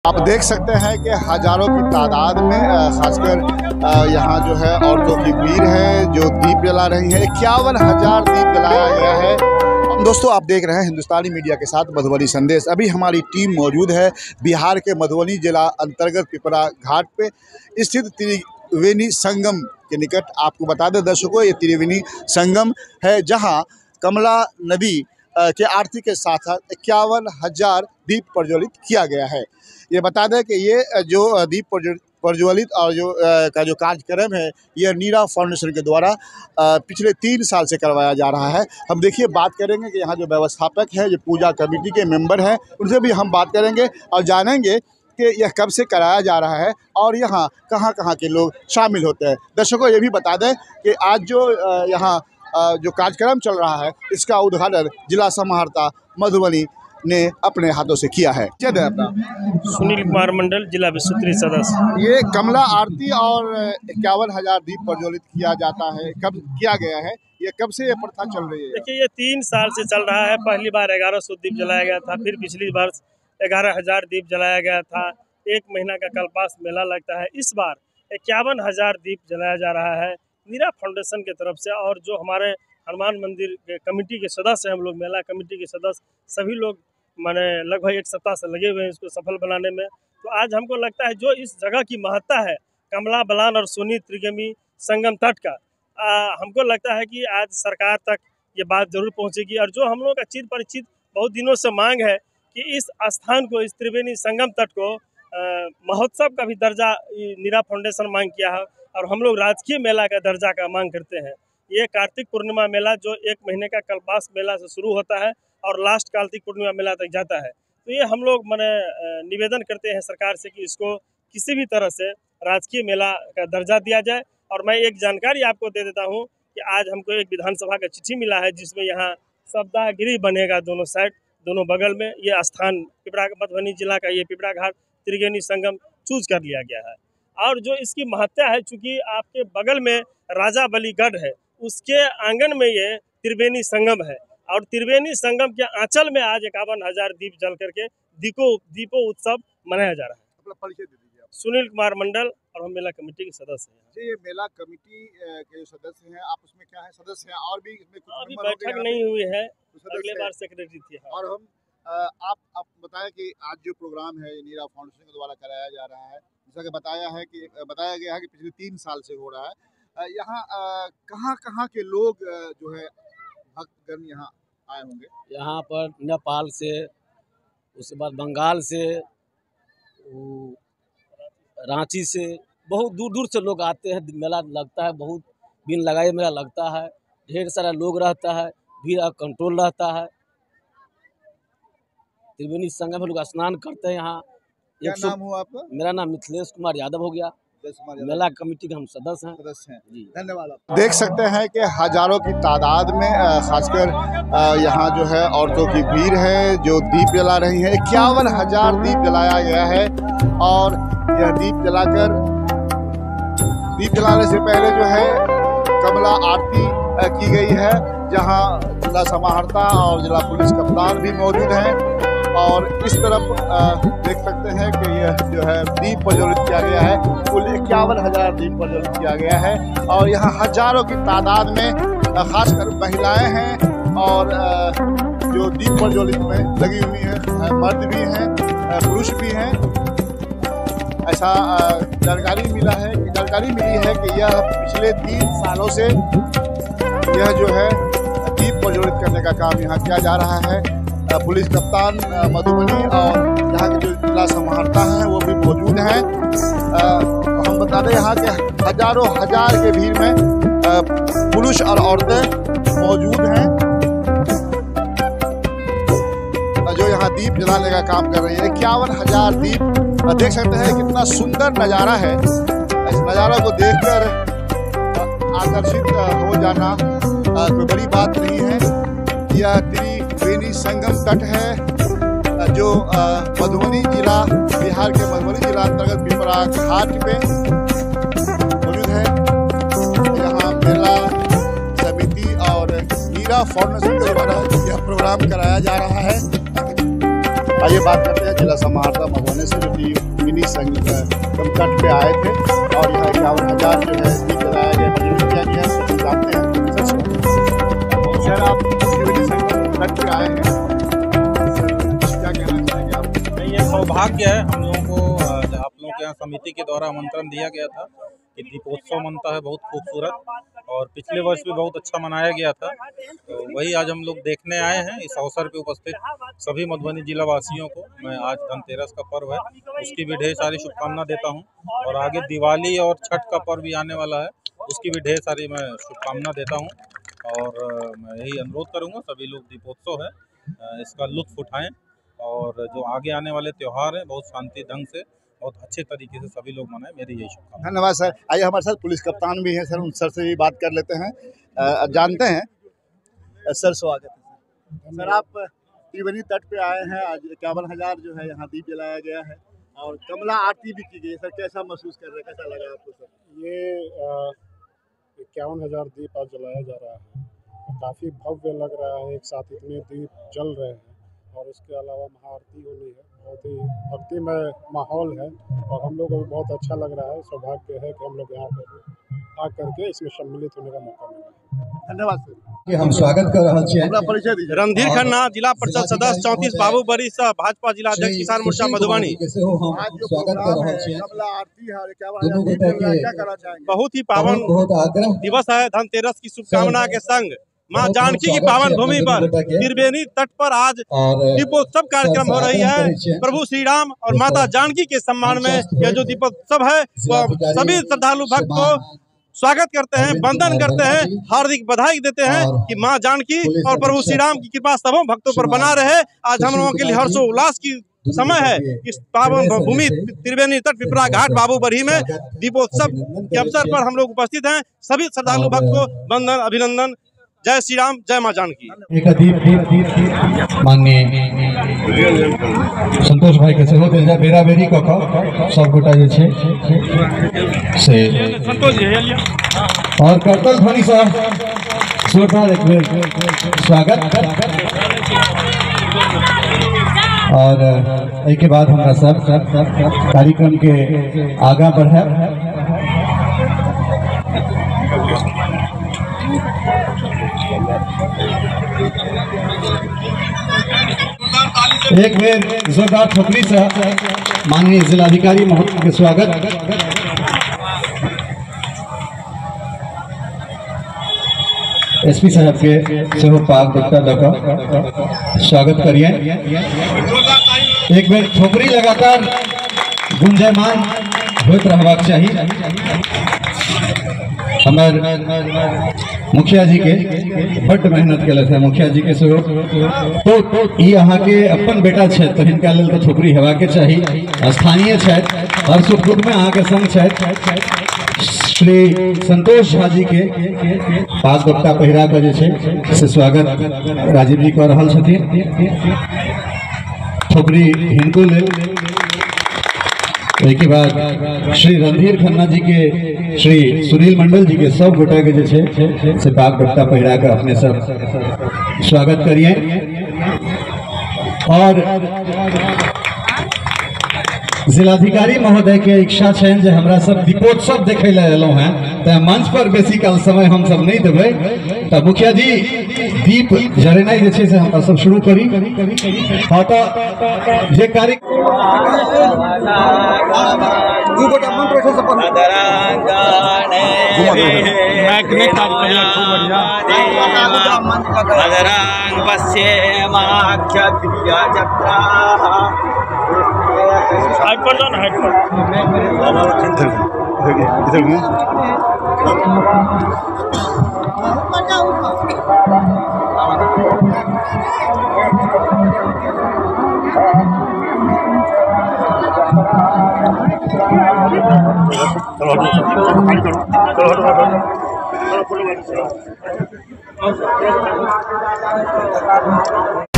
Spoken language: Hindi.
आप देख सकते हैं कि हजारों की तादाद में खासकर यहाँ जो है औरतों की भीड़ है जो दीप जला रही है। 51,000 दीप जलाया गया है। दोस्तों आप देख रहे हैं हिंदुस्तानी मीडिया के साथ मधुबनी संदेश। अभी हमारी टीम मौजूद है बिहार के मधुबनी जिला अंतर्गत पिपरा घाट पे स्थित त्रिवेणी संगम के निकट। आपको बता दें दर्शकों, ये त्रिवेणी संगम है जहाँ कमला नदी के आरती के साथ साथ 51,000 दीप प्रज्वलित किया गया है। ये बता दें कि ये जो दीप प्रज्वलित और जो कार्यक्रम है ये नीरा फाउंडेशन के द्वारा पिछले 3 साल से करवाया जा रहा है। हम देखिए बात करेंगे कि यहाँ जो व्यवस्थापक है, जो पूजा कमेटी के मेंबर हैं, उनसे भी हम बात करेंगे और जानेंगे कि यह कब से कराया जा रहा है और यहाँ कहाँ कहाँ के लोग शामिल होते हैं। दर्शकों ये भी बता दें कि आज जो यहाँ जो कार्यक्रम चल रहा है इसका उद्घाटन जिला समाहर्ता मधुबनी ने अपने हाथों से किया है। क्या है अपना? सुनील कुमार मंडल, जिला विस्तृत सदस्य। ये कमला आरती और 51,000 दीप प्रज्वलित किया जाता है, कब किया गया है? ये कब से ये प्रथा चल रही है? देखिए ये 3 साल से चल रहा है। पहली बार 1100 दीप जलाया गया था, फिर पिछली बार 11,000 दीप जलाया गया था। 1 महीना का कल्पास मेला लगता है। इस बार 51,000 दीप जलाया जा रहा है नीरा फाउंडेशन की तरफ से। और जो हमारे हनुमान मंदिर के कमेटी के सदस्य हैं, हम लोग मेला कमेटी के सदस्य सभी लोग माने लगभग 1 सप्ताह से लगे हुए हैं इसको सफल बनाने में। तो आज हमको लगता है जो इस जगह की महत्ता है कमला बलान और सोनी त्रिवेणी संगम तट का, हमको लगता है कि आज सरकार तक ये बात जरूर पहुंचेगी। और जो हम लोगों का चिर परिचित बहुत दिनों से मांग है कि इस स्थान को, इस त्रिवेणी संगम तट को महोत्सव का भी दर्जा नीरा फाउंडेशन मांग किया है और हम लोग राजकीय मेला का दर्जा का मांग करते हैं। ये कार्तिक पूर्णिमा मेला जो 1 महीने का कल्पास मेला से शुरू होता है और लास्ट कार्तिक पूर्णिमा मेला तक जाता है। तो ये हम लोग माने निवेदन करते हैं सरकार से कि इसको किसी भी तरह से राजकीय मेला का दर्जा दिया जाए। और मैं एक जानकारी आपको दे देता हूँ कि आज हमको एक विधानसभा का चिट्ठी मिला है जिसमें यहाँ सप्ताहगिरी बनेगा दोनों साइड, दोनों बगल में। ये स्थान पिपरा मधुबनी जिला का ये पिपरा घाट त्रिवेणी संगम चूज कर लिया गया है। और जो इसकी महत्ता है, चूँकि आपके बगल में राजा बलीगढ़ है, उसके आंगन में ये त्रिवेणी संगम है और त्रिवेणी संगम के आंचल में आज 51,000 दीप जल करके दीपो उत्सव मनाया जा रहा है। अपना परिचय दे दीजिए आप। सुनील कुमार मंडल और हम मेला कमेटी के सदस्य हैं। ये मेला कमेटी के जो सदस्य हैं, आप उसमें क्या है सदस्य हैं? और भी इसमें कुछ अभी बैठक नहीं हुई है, अगले बार सेक्रेटरी थी। और हम आप बताएं कि आज जो प्रोग्राम है नीरा फाउंडेशन के द्वारा कराया जा रहा है, जैसा कि बताया गया है कि पिछले 3 साल से हो रहा है। यहाँ कहाँ के लोग जो है भक्तगण यहाँ आए होंगे? यहाँ पर नेपाल से, उसके बाद बंगाल से, रांची से, बहुत दूर दूर से लोग आते हैं। मेला लगता है, बहुत दिन लगाए मेला लगता है, ढेर सारा लोग रहता है, भीड़ का कंट्रोल रहता है। त्रिवेणी संगम में लोग स्नान करते हैं यहाँ। क्या नाम हुआ आपका? मेरा नाम मिथिलेश कुमार यादव हो गया, मेला कमेटी के हम सदस्य हैं जी। धन्यवाद। देख सकते हैं कि हजारों की तादाद में खासकर यहाँ जो है औरतों की भीड़ है जो दीप जला रही है। 51,000 दीप जलाया गया है और यह दीप जलाने से पहले जो है कमला आरती की गई है, जहाँ जिला समाहर्ता और जिला पुलिस कप्तान भी मौजूद हैं। और इस तरफ देख सकते हैं कि यह जो है दीप प्रज्वलित किया गया है। कुल 51,000 दीप प्रज्वलित किया गया है और यहाँ हजारों की तादाद में खासकर महिलाएं हैं और जो दीप प्रज्वलित में लगी हुई हैं, मर्द भी हैं, पुरुष भी हैं। ऐसा जानकारी मिली है कि यह पिछले 3 सालों से यह जो है दीप प्रज्वलित करने का काम यहाँ किया जा रहा है। पुलिस कप्तान मधुबनी और यहाँ के जो जिला समाहर्ता हैं वो भी मौजूद हैं। हम बता दें यहाँ के हजारों हजार के भीड़ में पुरुष और औरतें मौजूद हैं जो यहाँ दीप जलाने का काम कर रही है। 51,000 दीप देख सकते हैं, कितना सुंदर नज़ारा है। इस नज़ारा को देखकर आकर्षित हो जाना कोई बड़ी बात नहीं है। यह त्रिवेणी संगम तट है जो मधुबनी जिला, बिहार के मधुबनी जिला अंतर्गत पिपरा घाट पे मौजूद है। यहाँ मेला समिति और नीरा फाउंडेशन के द्वारा यह प्रोग्राम कराया जा रहा है। आइए बात करते हैं जिला समाहर्ता मधुबनी से, जो कि मिनी संगम तट पे आए थे और यहाँ 51,000 जो है दीप जलाया गया, किया गया, सब जानते हैं। सर आप मिनी संगम तट पे आए हैं, क्या कहना चाहेंगे आप? ये सौभाग्य है हम लोगों को, आप लोगों के यहाँ समिति के द्वारा आमंत्रण दिया गया था कि दीपोत्सव मनता है बहुत खूबसूरत, और पिछले वर्ष भी बहुत अच्छा मनाया गया था। तो वही आज हम लोग देखने आए हैं। इस अवसर पे उपस्थित सभी मधुबनी जिला वासियों को मैं आज धनतेरस का पर्व है उसकी भी ढेर सारी शुभकामना देता हूं, और आगे दिवाली और छठ का पर्व भी आने वाला है, उसकी भी ढेर सारी मैं शुभकामना देता हूं। और मैं यही अनुरोध करूंगा सभी लोग दीपोत्सव है इसका लुत्फ उठाएं, और जो आगे आने वाले त्यौहार हैं बहुत शांति ढंग से बहुत अच्छे तरीके से सभी लोग मनाएं, मेरी यही शुभकामना। धन्यवाद सर। आइए हमारे साथ पुलिस कप्तान भी हैं सर, उन सर से भी बात कर लेते हैं। जानते हैं सर, स्वागत है सर। आप त्रिवेणी तट पे आए हैं, आज 51,000 जो है यहाँ दीप जलाया गया है और कमला आरती भी की गई। सर कैसा महसूस कर रहे हैं, कैसा लगा आपको सर? ये 51,000 दीप आज जलाया जा रहा है, काफ़ी भव्य लग रहा है। एक साथ इतने दीप जल रहे हैं और उसके अलावा महाआरती होनी है, बहुत ही भक्तिमय माहौल है और हम लोग को भी बहुत अच्छा लग रहा है। सौभाग्य है कि हम लोग यहाँ पर आकर के इसमें सम्मिलित होने का मौका मिला है। धन्यवाद सर। कि हम स्वागत कर रहा छियै। अपना परिचय दीजिए। रणधीर खन्ना, जिला परिषद सदस्य 34 बाबू बरी सह भाजपा जिला अध्यक्ष किसान मोर्चा मधुबनी। आज जो प्रोग्राम है कमला आरती है, 51,000 दीप जल रहा है, क्या कहना चाहेंगे? बहुत ही पावन बहुत आग्रह दिवस है। धनतेरस की शुभकामना के संग माँ जानकी की पावन भूमि पर त्रिवेणी तट पर आज दीपोत्सव कार्यक्रम हो रही है। प्रभु श्री राम और माता जानकी के सम्मान में यह जो दीपोत्सव है वो सभी श्रद्धालु भक्त को स्वागत करते हैं, वंदन करते हैं, हार्दिक बधाई देते हैं कि माँ जानकी और प्रभु श्री राम की कृपा सबों भक्तों पर बना रहे। आज हम लोगों के लिए हर्षोल्लास की समय है। इस पावन भूमि त्रिवेणी तट पिपरा घाट बाबू बरही में दीपोत्सव के अवसर पर हम लोग उपस्थित हैं। सभी श्रद्धालु भक्त को वंदन, अभिनंदन। जय श्री राम, जय माँ जानकी। एक माननीय संतोष भाई के सेहो दिल जाए बेरा बेरी कऽ कऽ सब गोटा जे छै से संतोष जी और करतल ध्वनि से जोरदार एक बेर स्वागत। और एहि के बाद हमरा सब कार्यक्रम के आगा बढ़ाएब। एक बेर जोरदार ठोकरी से माननीय जिलाधिकारी महोदय के स्वागत। एसपी साहब के सेहो पाग दुपट्टा दऽ कऽ स्वागत करिए। एक बेर ठोकरी लगातार गुंजयमान होइत रहबाक चाही। हमार मुखिया जी के बड़ मेहनत केलक है, मुखिया जी के सेहो तो ई अहाँ के अपन बेटा छै तो हिनका लेल तो ठोकरी हेबाक के चाही। स्थानीय छथि, हर सुख दुख में अहाँ के संग छथि। श्री संतोष झा जी के पाग दुपट्टा पहिरा के जे छै से स्वागत राजीव जी कऽ रहल छथिन। ठोकरी हिनको लेल। एक बाद श्री रणधीर खन्ना जी के, श्री सुनील मंडल जी के सब गोटा के जे छै से पाग दुपट्टा पहिरा के अपने सब स्वागत करिए। और जिलाधिकारी महोदय के इच्छा छनि जे हमरा सब दीपोत्सव देखे ला एलहुं हैं, तो मंच पर बेसी काल समय हम सब नहीं देबै। तो मुखिया जी दीप जरेनाइ जे छै से हमरा सब शुरू करी। हाँ तो जे कार्य चलो